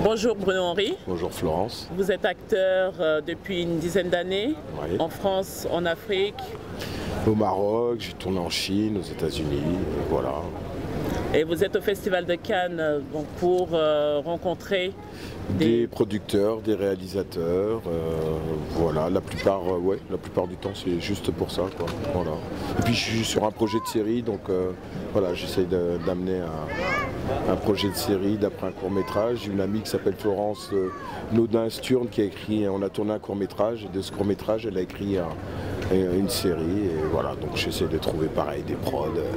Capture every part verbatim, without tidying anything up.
Bonjour Bruno Henry. Bonjour Florence. Vous êtes acteur euh, depuis une dizaine d'années, Oui. en France, en Afrique. Au Maroc, j'ai tourné en Chine, aux États-Unis, voilà. Et vous êtes au Festival de Cannes euh, donc pour euh, rencontrer Des, des... producteurs, des réalisateurs, euh, voilà, la plupart, euh, ouais, la plupart du temps c'est juste pour ça, quoi. Voilà. Et puis je suis sur un projet de série, donc euh, voilà, j'essaye de- d'amener un, un projet de série d'après un court métrage. J'ai une amie qui s'appelle Florence euh, Naudin-Sturne qui a écrit, on a tourné un court métrage, et de ce court métrage elle a écrit un- une série, et voilà, donc j'essaie de trouver pareil des prods. euh,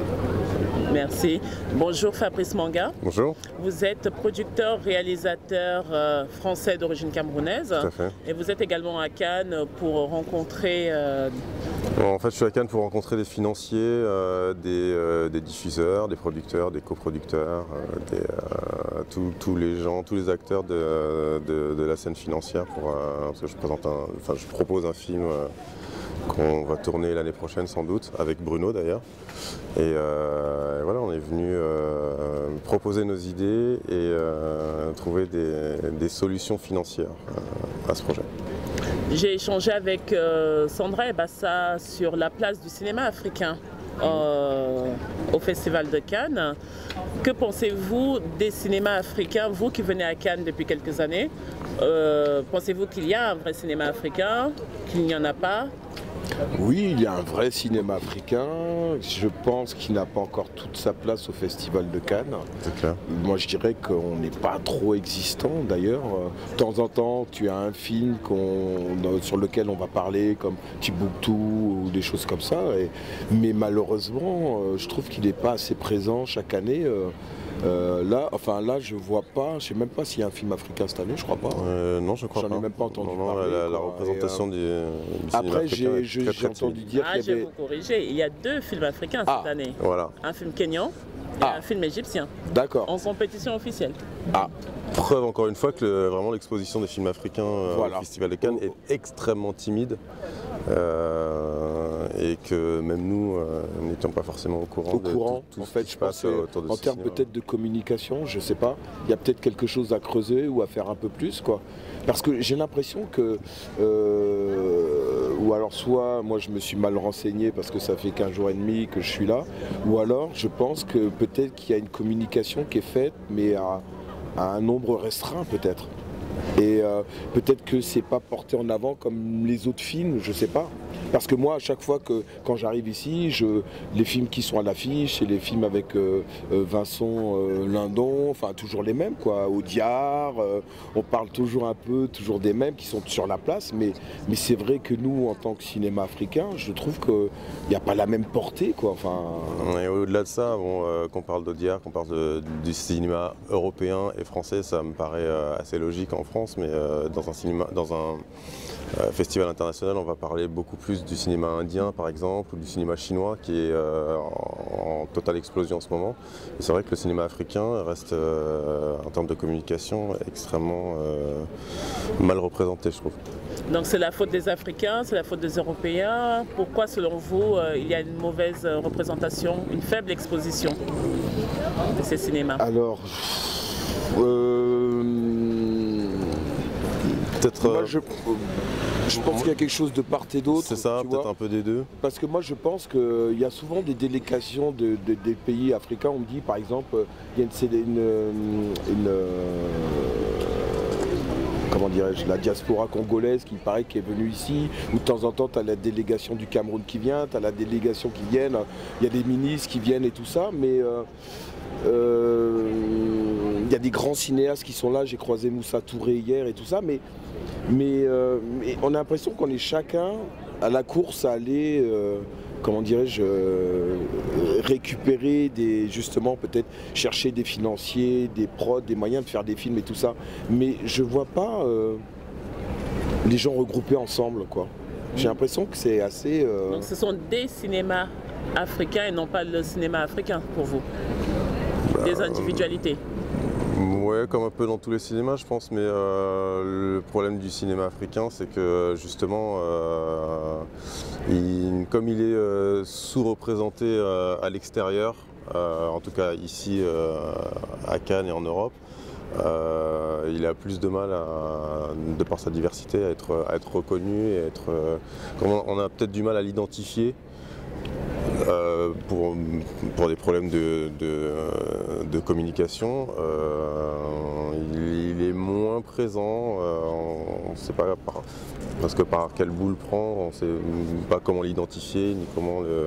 Merci. Bonjour Fabrice Manga. Bonjour. Vous êtes producteur, réalisateur euh, français d'origine camerounaise. Tout à fait. Et vous êtes également à Cannes pour rencontrer... euh, Bon, en fait, je suis à Cannes pour rencontrer des financiers, euh, des, euh, des diffuseurs, des producteurs, des coproducteurs, euh, des, euh, tous- tous les gens, tous les acteurs de, de- de la scène financière. Pour, euh, parce que je, présente un, enfin, je propose un film euh, qu'on va tourner l'année prochaine sans doute, avec Bruno d'ailleurs. Et euh, voilà, on est venu euh, proposer nos idées et euh, trouver des, des solutions financières euh, à ce projet. J'ai échangé avec euh, Sandra Ebassa sur la place du cinéma africain euh, au Festival de Cannes. Que pensez-vous des cinémas africains, vous qui venez à Cannes depuis quelques années? Euh, Pensez-vous qu'il y a un vrai cinéma africain, qu'il n'y en a pas? Oui, il y a un vrai cinéma africain. Je pense qu'il n'a pas encore toute sa place au Festival de Cannes. C'est clair. Moi, je dirais qu'on n'est pas trop existant d'ailleurs. De temps en temps, tu as un film qu'on- sur lequel on va parler, comme Timbuktu ou des choses comme ça. Et- mais malheureusement, euh, je trouve qu'il n'est pas assez présent chaque année. euh, euh, là, enfin là, je vois pas. Je sais même pas s'il y a un film africain cette année. Je crois pas. Euh, non, je crois J'en ai pas. même pas entendu Non, non, parler, la, la quoi. représentation Et, du, du cinéma Après, africain j'ai est je- très, j'ai très entendu timide. dire Ah, qu'il je y vais avait. vous corriger. Il y a deux films africains Ah. cette année. Voilà. Un film kényan et Ah. un film égyptien, D'accord. en compétition officielle. Ah, Preuve encore une fois que le- vraiment l'exposition des films africains euh, Voilà. au Festival de Cannes Oh. est extrêmement timide euh, et que même nous euh, n'étions pas forcément au courant au de courant. tout, tout En ce fait, qui se je pense passe que autour de en ce termes cinéma. peut-être de communication, je sais pas, il y a peut-être quelque chose à creuser ou à faire un peu plus, quoi. Parce que j'ai l'impression que, euh, ou alors soit moi je me suis mal renseigné parce que ça fait quinze jours et demi que je suis là, ou alors je pense que peut-être qu'il y a une communication qui est faite, mais à, à un nombre restreint peut-être. Et euh, peut-être que c'est pas porté en avant comme les autres films, je sais pas. Parce que moi, à chaque fois que quand j'arrive ici, je, les films qui sont à l'affiche, c'est les films avec euh, euh, Vincent euh, Lindon, enfin toujours les mêmes, quoi. Audiard, euh, on parle toujours un peu, toujours des mêmes qui sont sur la place, mais, mais c'est vrai que nous, en tant que cinéma africain, je trouve qu'il n'y a pas la même portée, quoi. Enfin, Et au-delà de ça, bon, euh, qu'on parle d'Audiard, qu'on parle de- du cinéma européen et français, ça me paraît euh, assez logique en France, mais euh, dans un cinéma, dans un euh, festival international, on va parler beaucoup plus du cinéma indien, par exemple, ou du cinéma chinois, qui est euh, en, en totale explosion en ce moment. Et c'est vrai que le cinéma africain reste, euh, en termes de communication, extrêmement euh, mal représenté, je trouve. Donc c'est la faute des Africains, c'est la faute des Européens. Pourquoi, selon vous, euh, il y a une mauvaise euh, représentation, une faible exposition de ces cinémas? alors. euh, Peut-être. moi, euh, je, je pense qu'il y a quelque chose de part et d'autre. c'est ça, tu peut-être vois. un peu des deux. Parce que moi je pense qu'il y a souvent des délégations de, de- des pays africains. On me dit par exemple, il y a une, c'est une, une, euh, comment dirais-je, la diaspora congolaise qui paraît qui est venue ici, où de temps en temps tu as la délégation du Cameroun qui vient, tu as la délégation qui vient, il y a des ministres qui viennent et tout ça, mais euh, euh, il y a des grands cinéastes qui sont là, j'ai croisé Moussa Touré hier et tout ça, mais mais, euh, mais on a l'impression qu'on est chacun à la course à aller, euh, comment dirais-je, euh, récupérer des, justement peut-être chercher des financiers, des prods, des moyens de faire des films et tout ça. Mais je vois pas euh, les gens regroupés ensemble, quoi. J'ai l'impression que c'est assez. euh, Donc ce sont des cinémas africains et non pas le cinéma africain pour vous? Des individualités? Ouais, comme un peu dans tous les cinémas, je pense, mais euh, le problème du cinéma africain, c'est que justement, euh, il- comme il est euh, sous-représenté euh, à l'extérieur, euh, en tout cas ici euh, à Cannes et en Europe, euh, il a plus de mal, à, de par sa diversité, à être, à être reconnu. Et être, euh, on a peut-être du mal à l'identifier. Euh, pour, pour des problèmes de, de, de communication, euh, il, il est moins présent, euh, on ne sait pas par, parce que par quel bout le prendre, on ne sait pas comment l'identifier ni comment le...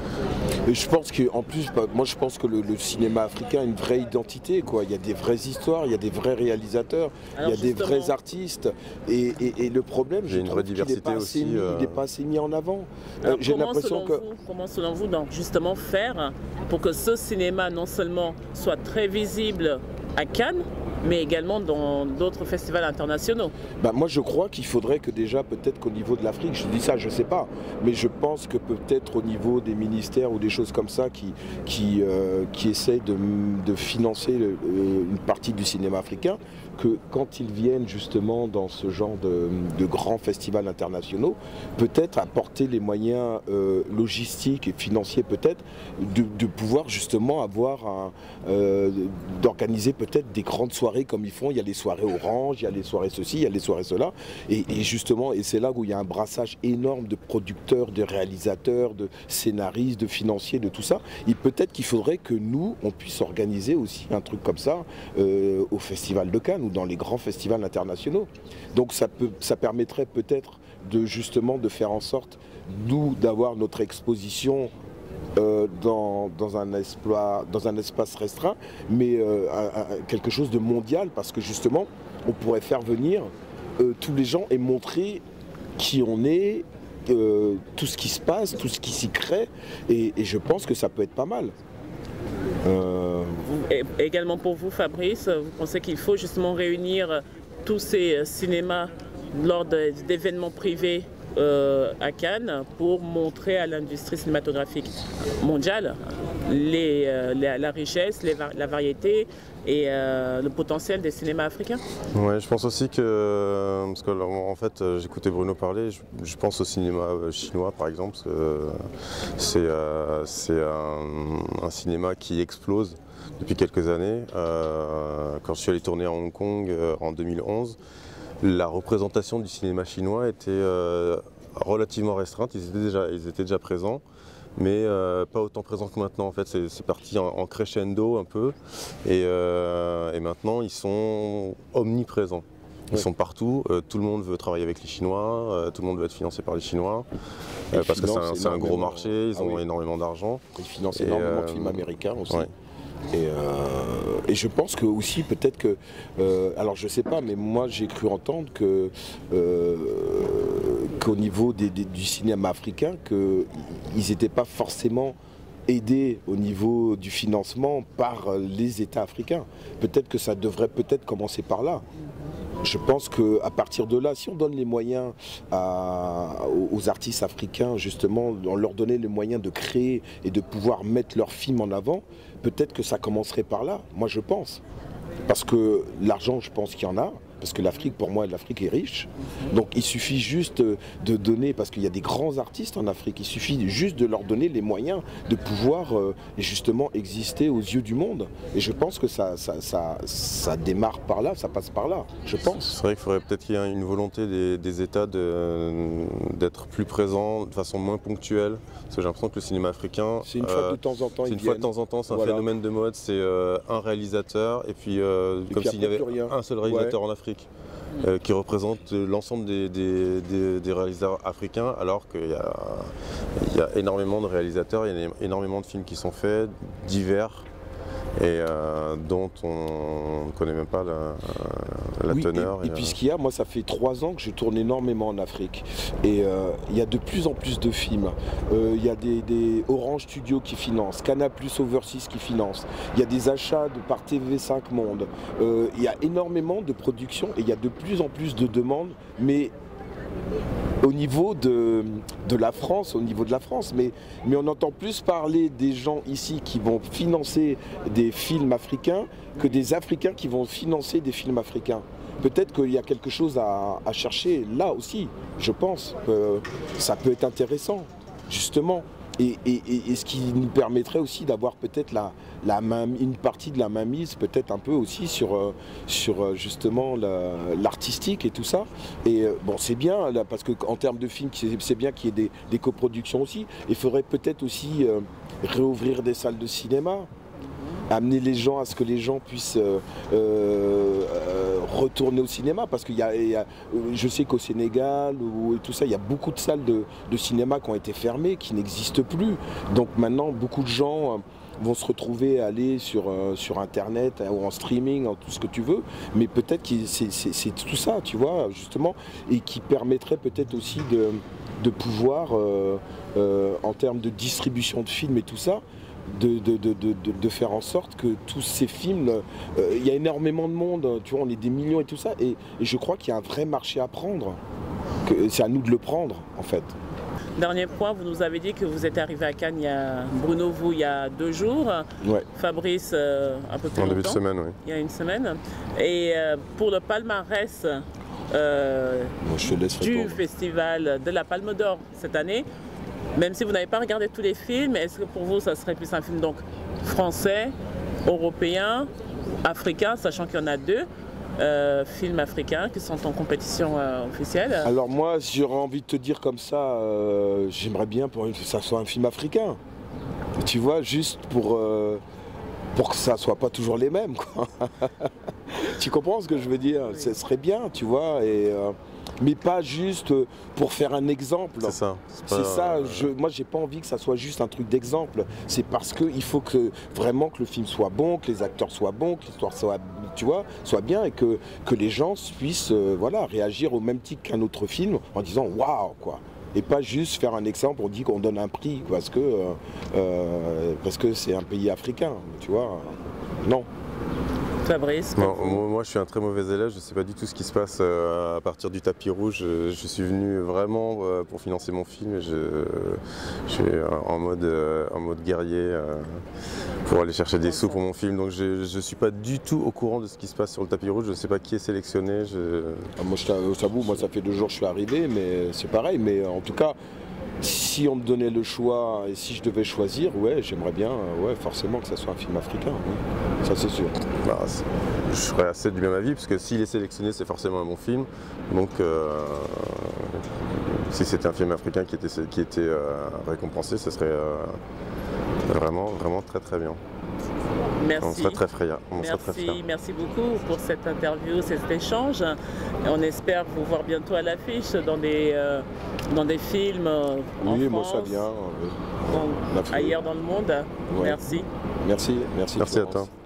Et je pense qu'en plus, moi je pense que le, le cinéma africain a une vraie identité, quoi. Il y a des vraies histoires, il y a des vrais réalisateurs, Alors il y a des justement... vrais artistes. Et, et, et le problème, je trouve qu'il n'est pas, assez mis, euh... pas assez mis en avant. Alors, J'ai l'impression que... Vous, comment selon vous, donc, justement faire pour que ce cinéma non seulement soit très visible à Cannes, mais également dans d'autres festivals internationaux? Ben moi je crois qu'il faudrait que déjà peut-être qu'au niveau de l'Afrique, je dis ça, je ne sais pas, mais je pense que peut-être au niveau des ministères ou des choses comme ça qui, qui, euh, qui essayent de, de financer le, une partie du cinéma africain, que quand ils viennent justement dans ce genre de, de grands festivals internationaux, peut-être apporter les moyens euh, logistiques et financiers peut-être de, de pouvoir justement avoir un, euh, d'organiser peut-être des grandes soirées comme ils font. Il y a les soirées orange, il y a les soirées ceci, il y a les soirées cela, et, et justement, et c'est là où il y a un brassage énorme de producteurs, de réalisateurs, de scénaristes, de financiers, de tout ça. Et peut-être qu'il faudrait que nous, on puisse organiser aussi un truc comme ça euh, au Festival de Cannes ou dans les grands festivals internationaux. Donc ça, peut, ça permettrait peut-être de justement de faire en sorte, nous, d'avoir notre exposition Euh, dans, dans, un exploit, dans un espace restreint, mais euh, à, à, quelque chose de mondial, parce que justement, on pourrait faire venir euh, tous les gens et montrer qui on est, euh, tout ce qui se passe, tout ce qui s'y crée, et, et je pense que ça peut être pas mal. Euh... Et également pour vous, Fabrice, vous pensez qu'il faut justement réunir tous ces cinémas lors d'événements privés Euh, à Cannes pour montrer à l'industrie cinématographique mondiale les, euh, la, la richesse, les, la variété et euh, le potentiel des cinémas africains? Ouais, je pense aussi que, parce que en fait j'écoutais Bruno parler, je, je pense au cinéma chinois par exemple, c'est euh, un, un cinéma qui explose depuis quelques années. Euh, quand je suis allé tourner à Hong Kong euh, en deux mille onze, la représentation du cinéma chinois était euh, relativement restreinte, ils étaient déjà, ils étaient déjà présents, mais euh, pas autant présents que maintenant. En fait, c'est parti en, en crescendo un peu, et, euh, et maintenant ils sont omniprésents. Ils ouais. sont partout, euh, tout le monde veut travailler avec les Chinois, euh, tout le monde veut être financé par les Chinois, euh, parce que c'est un, un gros marché, ils ah ont oui. énormément d'argent. Ils financent énormément euh, de films américains aussi. Ouais. Et, euh, et je pense que aussi peut-être que, euh, alors je sais pas, mais moi j'ai cru entendre que euh, qu'au niveau des, des, du cinéma africain, qu'ils n'étaient pas forcément aidés au niveau du financement par les États africains. Peut-être que ça devrait peut-être commencer par là. Je pense qu'à partir de là, si on donne les moyens à, aux artistes africains, justement, on leur donnait les moyens de créer et de pouvoir mettre leurs films en avant, peut-être que ça commencerait par là, moi je pense. Parce que l'argent, je pense qu'il y en a, parce que l'Afrique, pour moi, l'Afrique est riche. Donc il suffit juste de donner, parce qu'il y a des grands artistes en Afrique, il suffit juste de leur donner les moyens de pouvoir euh, justement exister aux yeux du monde. Et je pense que ça, ça, ça, ça démarre par là, ça passe par là, je pense. C'est vrai qu'il faudrait peut-être qu'il y ait une volonté des, des États d'être plus présents de façon moins ponctuelle. Parce que j'ai l'impression que le cinéma africain, c'est une fois euh, de temps en temps, c'est une fois de temps en temps, c'est un voilà. phénomène de mode, c'est euh, un réalisateur et puis euh, et comme s'il y avait un seul réalisateur ouais. en Afrique. Euh, qui représente l'ensemble des, des, des, des réalisateurs africains, alors qu'il y, y a énormément de réalisateurs, il y a énormément de films qui sont faits, divers, et euh, dont on ne connaît même pas la, la oui, teneur. Et, et, et puis ce qu'il y a, moi ça fait trois ans que je tourne énormément en Afrique, et euh, il y a de plus en plus de films. Euh, il y a des, des Orange Studio qui financent, Canal plus Overseas qui financent, il y a des achats de, par T V cinq Monde, euh, il y a énormément de productions et il y a de plus en plus de demandes, mais au niveau de, de la France, au niveau de la France, mais, mais on entend plus parler des gens ici qui vont financer des films africains que des Africains qui vont financer des films africains. Peut-être qu'il y a quelque chose à, à chercher là aussi, je pense. Euh, ça peut être intéressant, justement. et, et, et, et ce qui nous permettrait aussi d'avoir peut-être la, la main, une partie de la mainmise, peut-être un peu aussi sur, euh, sur euh, justement l'artistique et tout ça. Et euh, bon, c'est bien, là, parce qu'en termes de films, c'est bien qu'il y ait des, des coproductions aussi. Il faudrait peut-être aussi euh, réouvrir des salles de cinéma, amener les gens à ce que les gens puissent euh, euh, retourner au cinéma, parce que y a, y a, je sais qu'au Sénégal ou, et tout ça, il y a beaucoup de salles de, de cinéma qui ont été fermées, qui n'existent plus. Donc maintenant, beaucoup de gens euh, vont se retrouver à aller sur, euh, sur Internet ou en streaming, en tout ce que tu veux, mais peut-être que c'est tout ça, tu vois, justement, et qui permettrait peut-être aussi de, de pouvoir, euh, euh, en termes de distribution de films et tout ça, De, de, de, de, de faire en sorte que tous ces films, euh, il y a énormément de monde, tu vois, on est des millions et tout ça, et, et je crois qu'il y a un vrai marché à prendre, c'est à nous de le prendre en fait. Dernier point, vous nous avez dit que vous êtes arrivé à Cannes, il y a, Bruno, vous, il y a deux jours, ouais. Fabrice euh, un peu plus en longtemps, début de semaine, oui. Il y a une semaine, et euh, pour le palmarès euh, Moi, je te laisse du répondre. Festival de la Palme d'Or cette année, même si vous n'avez pas regardé tous les films, est-ce que pour vous, ça serait plus un film donc français, européen, africain, sachant qu'il y en a deux euh, films africains qui sont en compétition euh, officielle? Alors moi, j'aurais envie de te dire comme ça, euh, j'aimerais bien pour que ça soit un film africain. Tu vois, juste pour, euh, pour que ça soit pas toujours les mêmes, quoi. Tu comprends ce que je veux dire? Oui. Ce serait bien, tu vois, et... Euh, mais pas juste pour faire un exemple. C'est ça. C'est ça. Euh... Je, moi, j'ai pas envie que ça soit juste un truc d'exemple. C'est parce qu'il faut que vraiment que le film soit bon, que les acteurs soient bons, que l'histoire soit, tu vois, soit bien, et que, que les gens puissent, euh, voilà, réagir au même titre qu'un autre film en disant waouh, quoi. Et pas juste faire un exemple. On dit qu'on donne un prix parce que euh, euh, parce que c'est un pays africain, tu vois. Non. Fabrice, non, moi je suis un très mauvais élève, je ne sais pas du tout ce qui se passe euh, à partir du tapis rouge. Je, je suis venu vraiment euh, pour financer mon film et je, je suis en mode, euh, en mode guerrier euh, pour aller chercher des sous pour mon film. Donc je ne suis pas du tout au courant de ce qui se passe sur le tapis rouge, je ne sais pas qui est sélectionné. Je... Ah, moi je t'avoue, moi ça fait deux jours que je suis arrivé, mais c'est pareil. Mais en tout cas, si on me donnait le choix et si je devais choisir, ouais, j'aimerais bien, ouais, forcément que ça soit un film africain, ouais. Ça c'est sûr. Bah, je serais assez du même avis, parce que s'il est sélectionné, c'est forcément un bon film. Donc, euh, si c'était un film africain qui était, qui était euh, récompensé, ce serait euh, vraiment, vraiment très très bien. Merci. On serait très fiers. Merci, merci beaucoup pour cette interview, cet échange. Et on espère vous voir bientôt à l'affiche dans des, euh, dans des films euh, en oui, France, moi ça vient. Oui. Bon, ailleurs dans le monde. Ouais. Merci. Merci, merci. Merci à toi.